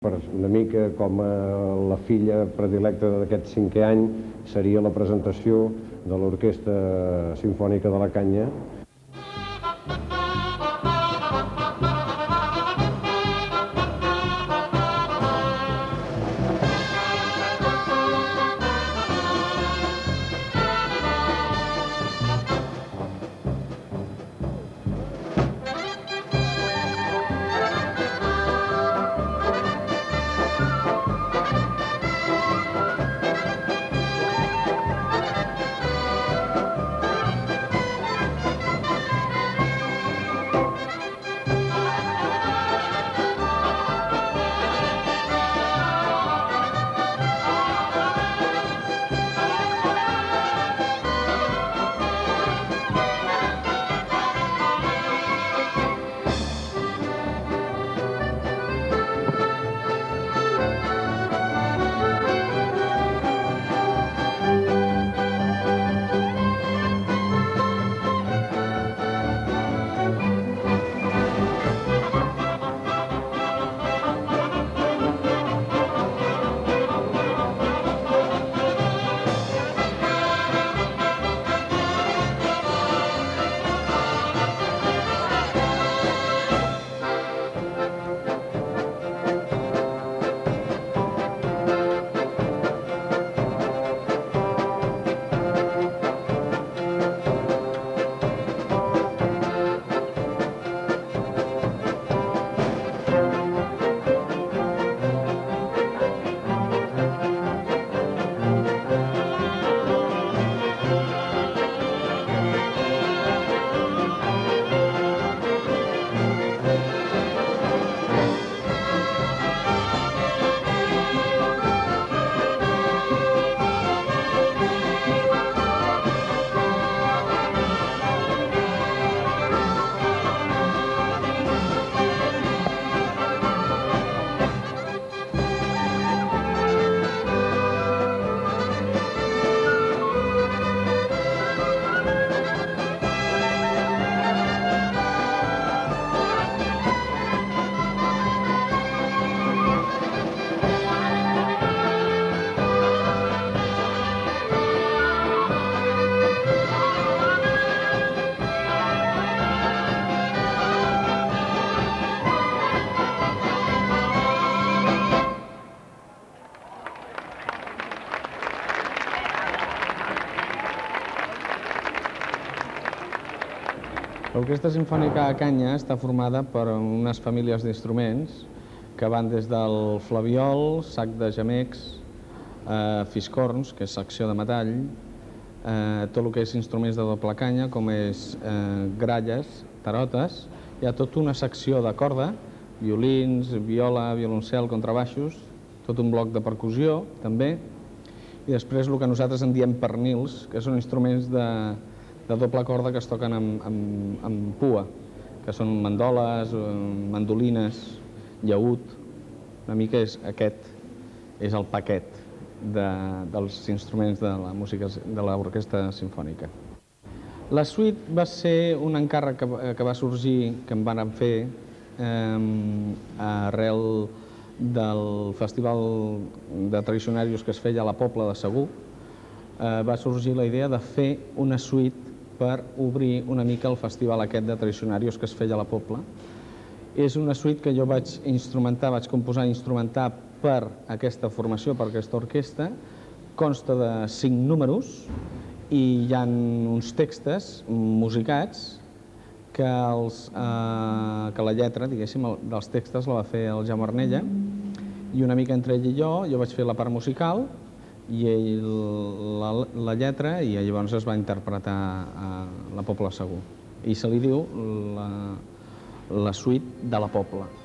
Una mica com la filla predilecta d'aquest 5è any seria la presentació de l'Orquestra Simfònica de la Canya. L'Orquestra Simfònica a Canya està formada per unes famílies d'instruments que van des del flabiol, sac de gemecs, fiscorns, que és secció de metall, tot el que és instruments de doble canya, com és gralles, tarotes. Hi ha tota una secció de corda, violins, viola, violoncel, contrabaixos, tot un bloc de percussió, també. I després el que nosaltres en diem pernils, que són instruments de doble corda que es toquen amb pua, que són mandoles, mandolines, llaüt. Una mica aquest és el paquet dels instruments de la música de l'Orquestra Simfònica. La suite va ser un encàrrec que va sorgir, que em van fer arrel del Festival de Tradicionarios que es feia a la Pobla de Segur. Va sorgir la idea de fer una suite per obrir una mica el festival aquest de Tradicionarios que es feia a la Pobla. És una suite que jo vaig instrumentar, vaig composar i instrumentar per aquesta formació, per aquesta orquestra. Consta de 5 números i hi ha uns textos musicats que la lletra, diguéssim, dels textos la va fer el Jaume Arnella, i una mica entre ell i jo vaig fer la part musical i ell la lletra, i llavors es va interpretar a la Pobla Segur. I se li diu la suite de la Pobla.